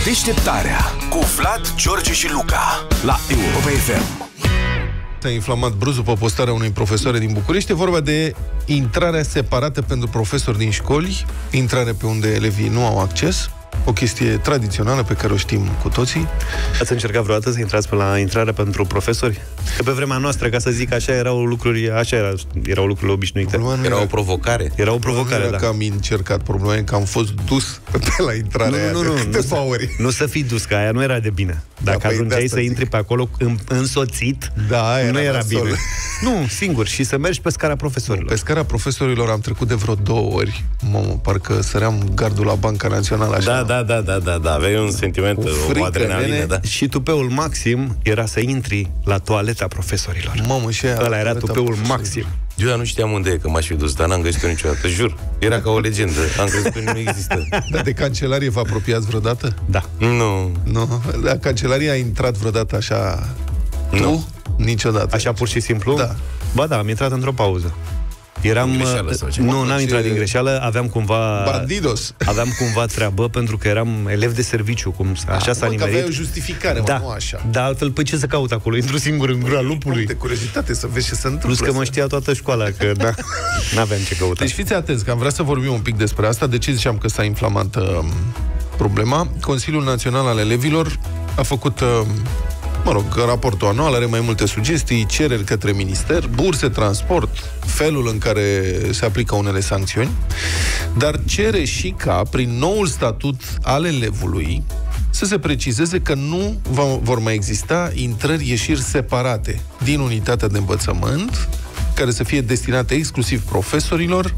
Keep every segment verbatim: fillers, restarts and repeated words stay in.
Deșteptarea cu Vlad, George și Luca la Europa F M. A inflamat bruzul pe postarea unui profesor din București. E vorba de intrarea separată pentru profesori din școli, intrare pe unde elevii nu au acces. O chestie tradițională pe care o știm cu toții. Ați încercat vreodată să intrați pe la intrare pentru profesori? Că pe vremea noastră, ca să zic așa, erau lucruri, așa era, erau lucrurile obișnuite. Era, era o provocare. Era o provocare, nu era da. că am încercat, problema e că am fost dus pe la intrarea aia nu, nu, nu, de câteva nu, ori. Nu să fii dus, că aia nu era de bine. Dacă da, ajungeai să zic. intri pe acolo însoțit, da, era nu era nasol. bine. Nu, singur, și să mergi pe scara profesorilor. Pe scara profesorilor am trecut de vreo două ori. Mamă, parcă săream gardul la Banca Națională așa. Da, da, da, da, da, da. Aveai un sentiment, Cu o frică, adrenalină, nene. da. Și tupeul maxim era să intri la toaleta profesorilor. Mamă, și aia, ăla era tupeul maxim. Eu nu știam unde e, că m-aș fi dus, dar n-am găsit-o niciodată, jur. Era ca o legendă. Am crezut că nu există. Dar de cancelarie vă apropiați vreodată? Da. Nu. Nu. Dar cancelaria a intrat vreodată așa... Tu? Nu. Niciodată. Așa pur și simplu? Da. Ba da, am intrat într-o pauză. Eram... Din greșeală sau ce? Nu, n-am Ce- intrat din greșeală, aveam cumva... Bandidos. Aveam cumva treabă, pentru că eram elev de serviciu, cum așa s-a Mă, că aveai o nimerit. justificare, mă, Da, nu așa. da, altfel, păi ce să caut acolo? Intru singur în gura lupului. De curiozitate să vezi ce se întâmplă. Plus că mă să- știa toată școala, că da, n-aveam ce căuta. Deci fiți atenți, că am vrea să vorbim un pic despre asta. De ce ziceam că s-a inflamat uh, problema? Consiliul Național al Elevilor a făcut, uh, mă rog, raportul anual, are mai multe sugestii, cereri către minister, burse, transport, felul în care se aplică unele sancțiuni, dar cere și ca, prin noul statut al elevului, să se precizeze că nu va, vor mai exista intrări-ieșiri separate din unitatea de învățământ, care să fie destinate exclusiv profesorilor.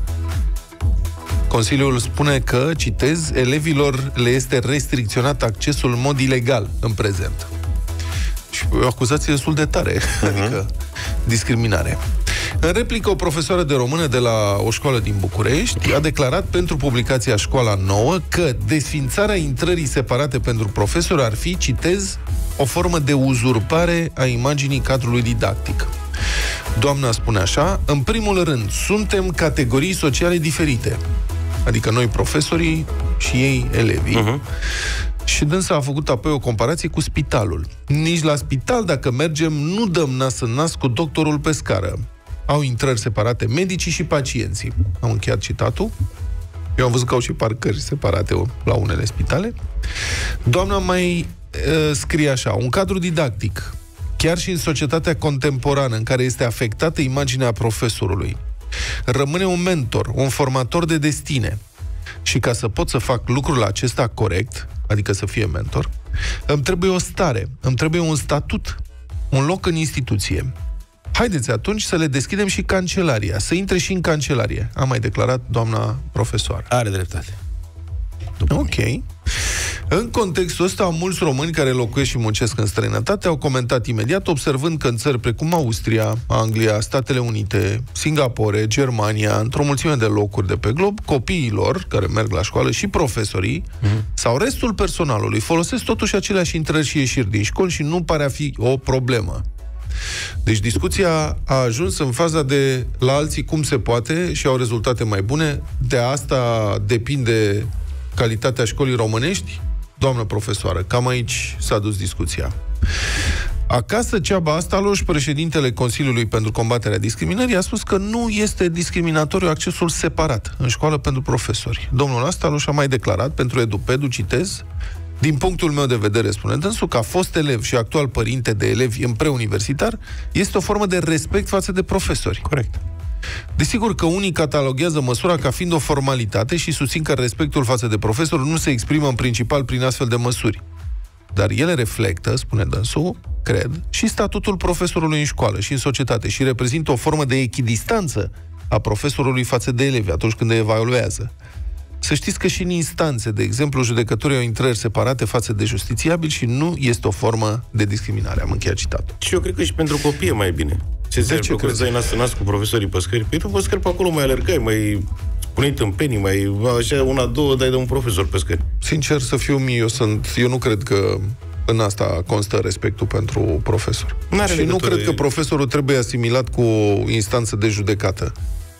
Consiliul spune că, citez, elevilor le este restricționat accesul în mod ilegal în prezent. Și o acuzație destul de tare, uh-huh. adică discriminare. În replică, o profesoară de română de la o școală din București a declarat pentru publicația Școala Nouă că desfințarea intrării separate pentru profesori ar fi, citez, o formă de uzurpare a imaginii cadrului didactic. Doamna spune așa: în primul rând, suntem categorii sociale diferite, adică noi profesorii și ei elevii. Uh-huh. Și dânsa a făcut apoi o comparație cu spitalul. Nici la spital, dacă mergem, nu dăm nas în nas cu doctorul pe scară. Au intrări separate medicii și pacienții. Am încheiat citatul. Eu am văzut că au și parcări separate la unele spitale. Doamna mai uh, scrie așa: un cadru didactic, chiar și în societatea contemporană, în care este afectată imaginea profesorului, rămâne un mentor, un formator de destine. Și ca să pot să fac lucrul acesta corect, adică să fie mentor, îmi trebuie o stare, îmi trebuie un statut, un loc în instituție. Haideți atunci să le deschidem și cancelaria, să intre și în cancelarie, a mai declarat doamna profesoară. Are dreptate. Ok. În contextul ăsta, mulți români care locuiesc și muncesc în străinătate au comentat imediat, observând că în țări precum Austria, Anglia, Statele Unite, Singapore, Germania, într-o mulțime de locuri de pe glob, copiilor care merg la școală și profesorii mm-hmm. sau restul personalului folosesc totuși aceleași intrări și ieșiri din școli și nu pare a fi o problemă. Deci discuția a ajuns în faza de la alții cum se poate și au rezultate mai bune. De asta depinde calitatea școlii românești? Doamnă profesoară, cam aici s-a dus discuția. Acasă, Ceaba Astaloș, președintele Consiliului pentru combaterea discriminării, a spus că nu este discriminatoriu accesul separat în școală pentru profesori. Domnul Astaloș a mai declarat pentru EduPedu, citez: din punctul meu de vedere, spune dânsul, ca fost elev și actual părinte de elevi în preuniversitar, este o formă de respect față de profesori. Corect. Desigur că unii cataloghează măsura ca fiind o formalitate și susțin că respectul față de profesor nu se exprimă în principal prin astfel de măsuri. Dar ele reflectă, spune dânsul, cred, și statutul profesorului în școală și în societate și reprezintă o formă de echidistanță a profesorului față de elevi atunci când îi evaluează. Să știți că și în instanțe, de exemplu, judecătorii au intrări separate față de justițiabil și nu este o formă de discriminare. Am încheiat citatul. Și eu cred că și pentru copii e mai bine. Ce se că să ai nas în nas cu profesorii pe scări? Păi tu pe scări pe acolo mai alergai, mai spuneai tâmpenii, mai așa una, două, dai de un profesor pe scări. Sincer să fiu mie, eu sunt, eu nu cred că în asta constă respectul pentru profesor. N-are și nu cred de... că profesorul trebuie asimilat cu o instanță de judecată.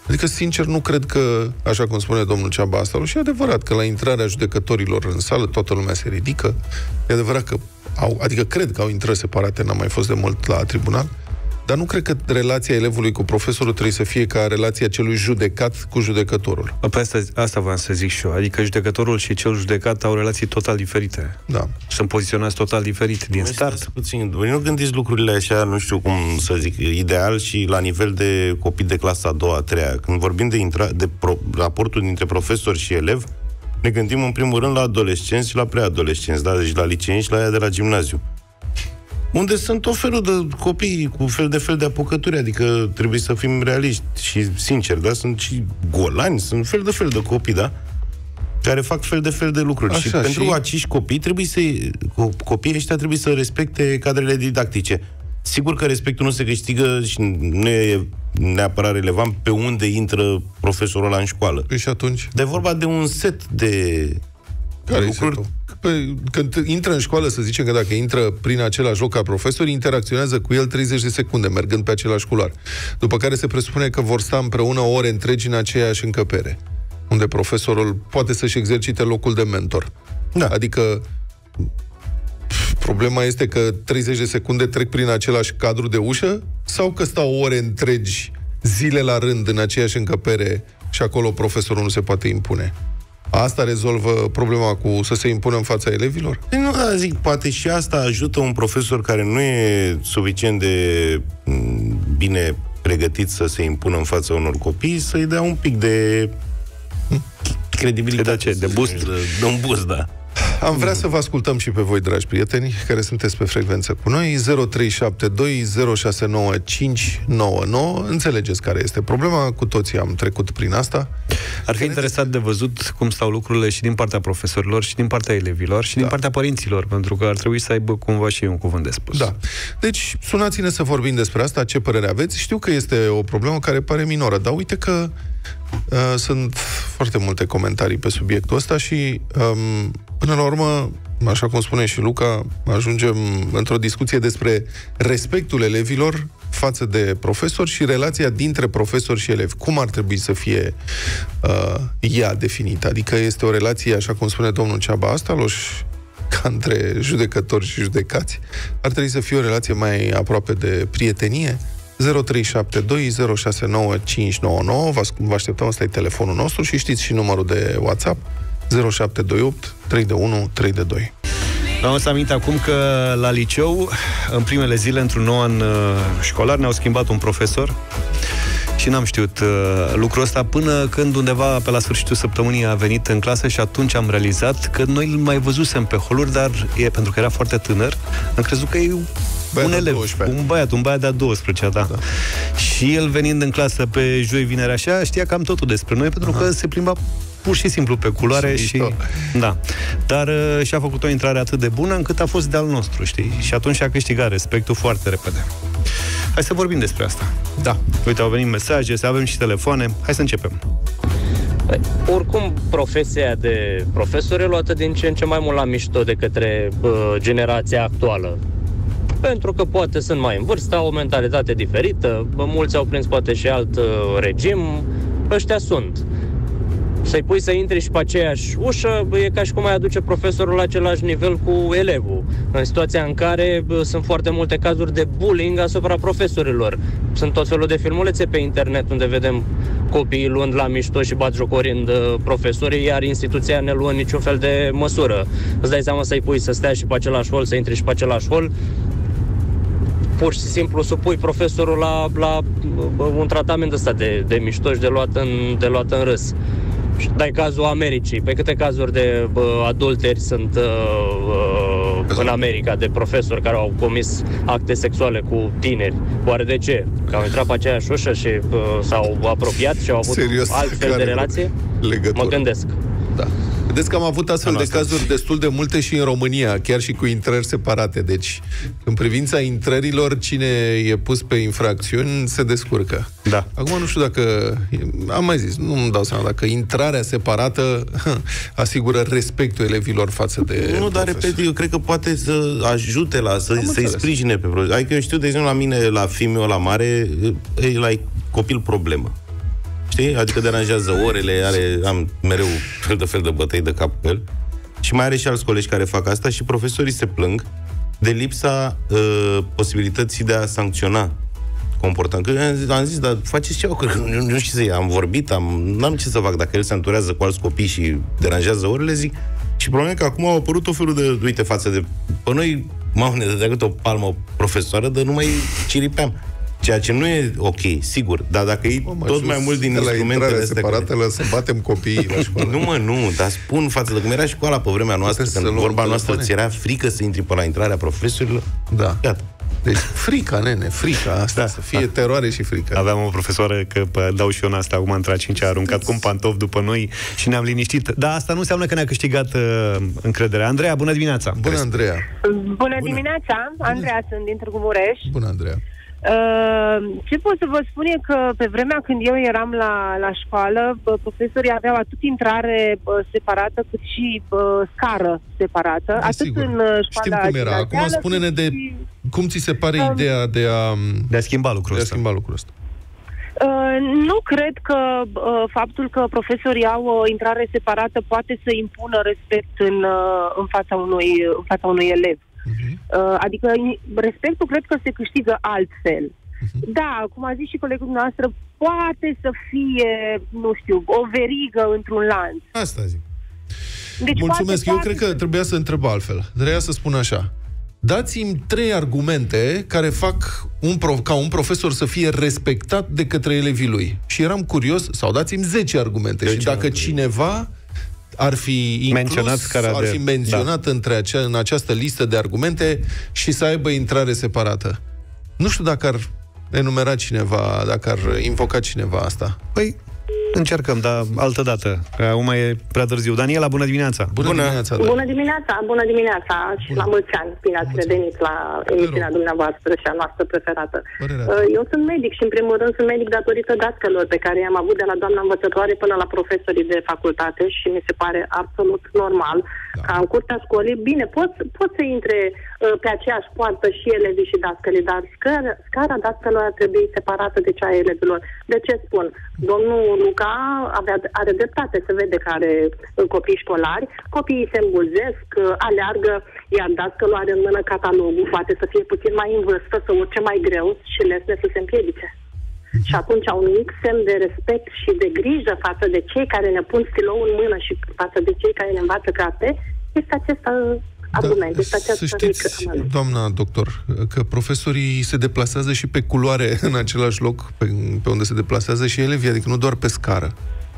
Adică, sincer, nu cred că, așa cum spune domnul Ceaba Astalu, și e adevărat că la intrarea judecătorilor în sală toată lumea se ridică, e adevărat că au, adică cred că au intrări separate, n-am mai fost de mult la tribunal, dar nu cred că relația elevului cu profesorul trebuie să fie ca relația celui judecat cu judecătorul. Pe asta, asta v-am să zic și eu. Adică judecătorul și cel judecat au relații total diferite. Da. Sunt poziționați total diferit din Mai start. Puțin. Voi nu gândiți lucrurile așa, nu știu cum să zic, ideal și la nivel de copii de clasa a doua, a treia. Când vorbim de, intra, de pro, raportul dintre profesor și elev, ne gândim în primul rând la adolescenți și la preadolescenți, da? Deci la liceeni și la aia de la gimnaziu. Unde sunt tot felul de copii cu fel de fel de apucături, adică trebuie să fim realiști și sinceri, da? Sunt și golani, sunt fel de fel de copii, da? Care fac fel de fel de lucruri. Așa, și, și pentru acești copii trebuie să copiii ăștia trebuie să respecte cadrele didactice. Sigur că respectul nu se câștigă și nu e neapărat relevant pe unde intră profesorul ăla în școală. Păi și atunci? De vorba de un set de care lucruri. Păi, când intră în școală, să zicem că dacă intră prin același loc ca profesor, interacționează cu el treizeci de secunde, mergând pe același culoar. După care se presupune că vor sta împreună ore întregi în aceeași încăpere, unde profesorul poate să-și exercite locul de mentor. Da. Adică problema este că treizeci de secunde trec prin același cadru de ușă sau că stau ore întregi, zile la rând, în aceeași încăpere și acolo profesorul nu se poate impune. Asta rezolvă problema cu să se impună în fața elevilor? Nu, da, zic, poate și asta ajută un profesor care nu e suficient de bine pregătit să se impună în fața unor copii, să-i dea un pic de credibilitate. De ce? De boost? De, de un boost, da. Am vrea să vă ascultăm și pe voi, dragi prieteni, care sunteți pe frecvență cu noi. Zero trei șapte doi zero șase nouă cinci nouă nouă. Înțelegeți care este problema, cu toții am trecut prin asta. Ar fi interesat de văzut cum stau lucrurile și din partea profesorilor, și din partea elevilor, și da. din partea părinților, pentru că ar trebui să aibă cumva și un cuvânt de spus. Da. Deci, sunați-ne să vorbim despre asta, ce părere aveți. Știu că este o problemă care pare minoră, dar uite că uh, sunt foarte multe comentarii pe subiectul ăsta și um, până la urmă, așa cum spune și Luca, ajungem într-o discuție despre respectul elevilor față de profesori și relația dintre profesori și elevi. Cum ar trebui să fie uh, ea definită? Adică este o relație, așa cum spune domnul Ceaba Astalu, ca între judecători și judecați? Ar trebui să fie o relație mai aproape de prietenie? zero trei șapte doi zero șase nouă cinci nouă nouă. Vă așteptăm, ăsta e telefonul nostru și știți și numărul de WhatsApp zero șapte doi opt trei unu trei doi. Am să aminte acum că la liceu, în primele zile, într-un nou an școlar, ne-au schimbat un profesor și n-am știut uh, lucrul ăsta până când undeva pe la sfârșitul săptămânii a venit în clasă și atunci am realizat că noi îl mai văzusem pe holuri, dar e, pentru că era foarte tânăr, am crezut că e băiat un elev, un băiat, un băiat de-a douăsprezecea, da. da. Și el venind în clasă pe joi, vineri, așa, știa cam totul despre noi, pentru Aha. că se plimba pur și simplu pe culoare și... Da. Dar uh, și-a făcut o intrare atât de bună încât a fost de-al nostru, știi? Și atunci a câștigat respectul foarte repede. Hai să vorbim despre asta. Da. Uite, au venit mesaje, să avem și telefoane. Hai să începem. Păi, oricum, profesia de profesor e luată din ce în ce mai mult la mișto de către uh, generația actuală. Pentru că poate sunt mai în vârstă, au o mentalitate diferită, mulți au prins poate și alt uh, regim, ăștia sunt. Să-i pui să intri și pe aceeași ușă, e ca și cum ai aduce profesorul la același nivel cu elevul. În situația în care bă, sunt foarte multe cazuri de bullying asupra profesorilor. Sunt tot felul de filmulețe pe internet unde vedem copiii luând la mișto și batjocorind profesorii, iar instituția ne luând niciun fel de măsură. Îți dai seama să-i pui să stea și pe același hol, să intri și pe același hol. Pur și simplu supui profesorul la, la un tratament ăsta de, de mișto și de luat în, de luat în râs. Și dai cazul Americii. Pe câte cazuri de bă, adulteri sunt uh, în America, de profesori care au comis acte sexuale cu tineri? Oare de ce? Că au intrat pe aceeași ușă și uh, s-au apropiat și au avut Serios? altfel de relație? Legătură. Mă gândesc. Da. Vedeți că am avut astfel de cazuri destul de multe și în România, chiar și cu intrări separate. Deci, în privința intrărilor, cine e pus pe infracțiuni se descurcă. Da. Acum nu știu dacă... Am mai zis, nu îmi dau seama dacă intrarea separată asigură respectul elevilor față de... Nu, dar repet, eu cred că poate să ajute la, să, să-i sprijine pe profesor. Adică eu știu, de exemplu, la mine, la fiul meu la mare, e la copil problemă. Știi? Adică deranjează orele, are, am mereu fel de fel de bătăi de cap pe el. Și mai are și alți colegi care fac asta și profesorii se plâng de lipsa uh, posibilității de a sancționa comportament. Că am zis, dar faceți ceva, că nu, nu știu ce să am vorbit, am, n-am ce să fac dacă el se înturează cu alți copii și deranjează orele, zic. Și problema e că acum au apărut o felul de, uite, față de... Pe noi, mamă, ne dădea câte o palmă profesoară, dar nu mai ciripeam. Ceea ce nu e ok, sigur, dar dacă e tot jos, mai mult din instrumentele astea... separate, care... să batem copiii la școală. Nu, mă, nu, dar spun față de cum era școala pe vremea noastră, când vorba noastră ți era frică să intri pe la intrarea profesorilor. Da. Gata. Deci frica, nene, frica asta, da, să fie da. teroare și frică. Aveam o profesoară, că pă, dau și eu în asta, acum între a cincea, a aruncat cu un pantof după noi și ne-am liniștit. Dar asta nu înseamnă că ne-a câștigat uh, încrederea. Andreea, bună dimineața! Bună, Andreea! Bună, bună dimineața! Andreea, sunt din Târgu Mureș. Bună, Andreea! Uh, ce pot să vă spun e că pe vremea când eu eram la, la școală, bă, profesorii aveau atât intrare bă, separată cât și bă, scară separată, da, atât sigur. în școala Știm cum era. Acum spune-ne de și... cum ți se pare uh, ideea de a de a schimba lucrul de ăsta. A schimba lucrul ăsta. Uh, nu cred că uh, faptul că profesorii au o intrare separată poate să impună respect în, uh, în fața unui în fața unui elev. Uh-huh. Uh, adică respectul cred că se câștigă altfel. Uh-huh. Da, cum a zis și colegul noastră, poate să fie, nu știu, o verigă într-un lanț. Asta zic. Deci mulțumesc, poate, eu cred că trebuia să întreb altfel. Trebuia să spun așa. Dați-mi trei argumente care fac un prof, ca un profesor să fie respectat de către elevii lui. Și eram curios, sau dați-mi zece argumente. De și dacă cineva ar fi inclus, menționat ar fi menționat da. între acea, în această listă de argumente și să aibă intrare separată. Nu știu dacă ar enumera cineva, dacă ar invoca cineva asta. Păi, încercăm, dar altă dată. Acum e prea târziu. Daniela, bună dimineața! Bună, bună dimineața! Da. Bună dimineața! Bună dimineața! Și bună. La mulți ani! Bine ați revenit la emisiunea dumneavoastră și a noastră preferată. Eu sunt medic și, în primul rând, sunt medic datorită dascălor pe care i-am avut de la doamna învățătoare până la profesorii de facultate și mi se pare absolut normal da. ca în curtea școlii, bine, pot, pot să intre uh, pe aceeași poartă și elevii și dascălii, dar scara, scara dascălor ar trebui separată de cea a elevilor. De ce spun? Domnul Luca avea, are dreptate, se vede că are copii școlari, copiii se îmbulzesc, aleargă, iar dascălul are în mână catalogul, poate să fie puțin mai în vârstă, să urce mai greu și lesne să se împiedice. Și atunci un mic semn de respect și de grijă față de cei care ne pun stilou în mână și față de cei care ne învață carte, este acest argument. Da, este acest să știți, mic, doamna doctor, că profesorii se deplasează și pe culoare în același loc pe, pe unde se deplasează și elevii, adică nu doar pe scară.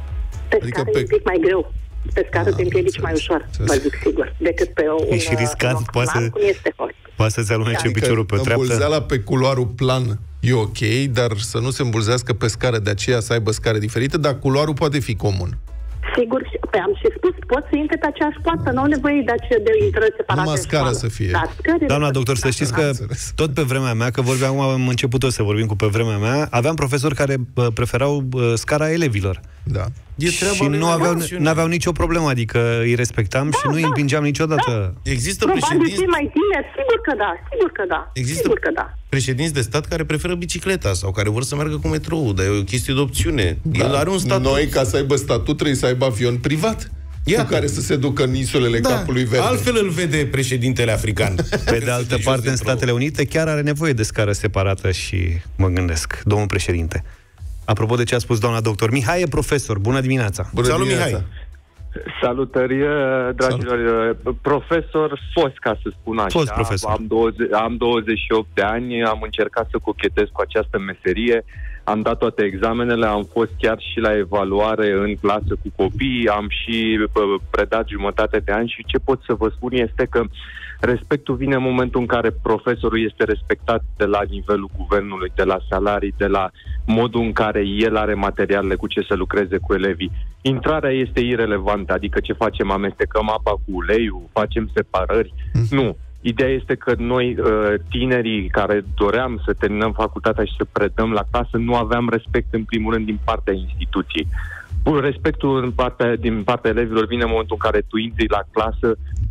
Pe adică scară pe... e un pic mai greu. Pe scară te împiedici mai ușor, vă zic sigur, decât pe un... E și riscant, poate să... este Poate să-ți alunece adică piciorul pe treaptă. Îmbulzeala pe culoarul plan e ok, dar să nu se îmbulzească pe scară, de aceea să aibă scare diferite, dar culoarul poate fi comun. Sigur, pe am și spus, pot să intre pe aceeași poartă, nu au nevoie de, ace- de intrări separate. Numai scara să fie. Da, doamna doctor, să știți că tot pe vremea mea, că vorbeam, am început eu să vorbim cu pe vremea mea, aveam profesori care preferau scara elevilor. Da. Și nu aveau, n-aveau nicio problemă, adică îi respectam da, și nu îi împingeam niciodată. Da. Există probabil președinți... mai tineri, sigur că da, sigur că da. Există sigur că da. președinți de stat care preferă bicicleta sau care vor să meargă cu metrou, dar e o chestie de opțiune. Da. El are un statut. Noi, ca să aibă statut, trebuie să aibă avion privat. Iată. Cu care să se ducă în insulele da. Capului Verde. Altfel îl vede președintele african. Pe de altă parte, în Statele Unite chiar are nevoie de scară separată și mă gândesc, domnul președinte. Apropo de ce a spus doamna doctor, Mihai e profesor. Bună dimineața! Bună Salut, dimineața. Mihai! Salutări, dragilor! Salut. Profesor fost, ca să spun așa. Fost profesor. Am, douăzeci, am douăzeci și opt de ani, am încercat să cochetez cu această meserie, am dat toate examenele, am fost chiar și la evaluare în clasă cu copii, am și predat jumătate de ani și ce pot să vă spun este că respectul vine în momentul în care profesorul este respectat de la nivelul guvernului, de la salarii, de la modul în care el are materialele cu ce să lucreze cu elevii. Intrarea este irelevantă, adică ce facem, amestecăm apa cu uleiul, facem separări. Mm. Nu. Ideea este că noi, tinerii care doream să terminăm facultatea și să predăm la clasă, nu aveam respect în primul rând din partea instituției. Respectul în partea, din partea elevilor vine în momentul în care tu intri la clasă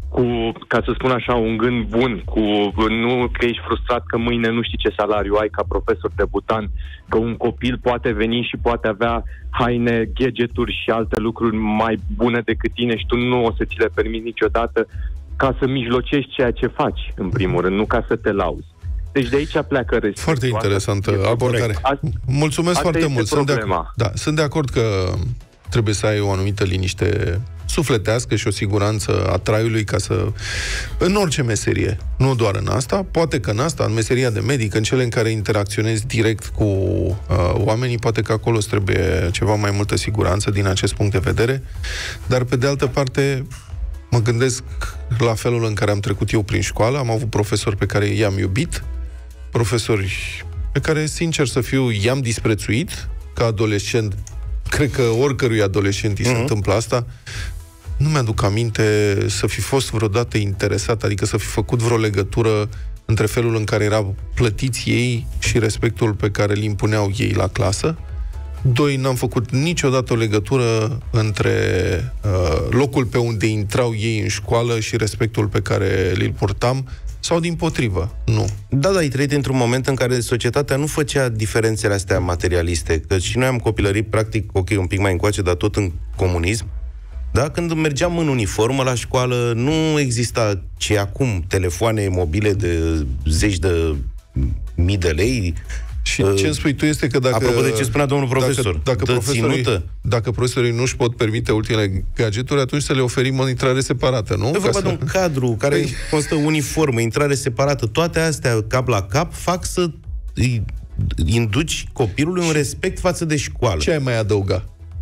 cu, ca să spun așa, un gând bun, cu nu că ești frustrat că mâine nu știi ce salariu ai ca profesor debutant, că un copil poate veni și poate avea haine, gadgeturi și alte lucruri mai bune decât tine și tu nu o să ți le permiți niciodată, ca să mijlocești ceea ce faci, în primul rând, nu ca să te lauzi. Deci de aici pleacă respectul. Foarte interesantă abordare. Mulțumesc asta foarte mult. Sunt de, da, sunt de acord că trebuie să ai o anumită liniște sufletească și o siguranță a traiului ca să... În orice meserie, nu doar în asta, poate că în asta, în meseria de medic, în cele în care interacționezi direct cu uh, oamenii, poate că acolo îți trebuie ceva mai multă siguranță din acest punct de vedere, dar pe de altă parte mă gândesc la felul în care am trecut eu prin școală, am avut profesori pe care i-am iubit, profesori pe care, sincer să fiu, i-am disprețuit ca adolescent. Cred că oricărui adolescent îi se uh-huh. întâmplă asta. Nu mi-aduc aminte să fi fost vreodată interesat, adică să fi făcut vreo legătură între felul în care erau plătiți ei și respectul pe care îl impuneau ei la clasă. Doi, n-am făcut niciodată o legătură între uh, locul pe unde intrau ei în școală și respectul pe care îl purtam, sau dimpotrivă, nu. Da, da, ai trăit într-un moment în care societatea nu făcea diferențele astea materialiste, că și noi am copilărit, practic, ok, un pic mai încoace, dar tot în comunism. Da? Când mergeam în uniformă la școală, nu exista ce acum, telefoane mobile de zeci de mii de lei. Și uh, ce îmi spui tu este că dacă... Apropo de ce spunea domnul profesor, dacă, dacă, profesorii, dacă profesorii nu își pot permite ultimele gadgeturi, atunci să le oferim o intrare separată, nu? E vorba de un cadru care păi... constă uniformă, intrare separată. Toate astea, cap la cap, fac să îi induci copilului un respect față de școală. Ce ai mai adăuga?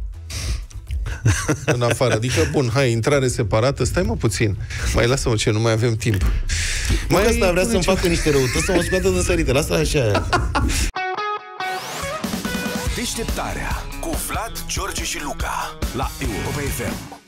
În afară. Adică, bun, hai, intrare separată, stai mă puțin. Mai lasă-mă ce, nu mai avem timp. Mai mai asta vrea să-mi facă niște răutăți, să mă scoată din sărite. Lasă așa. Deșteptarea cu Vlad, George și Luca la Europa F M.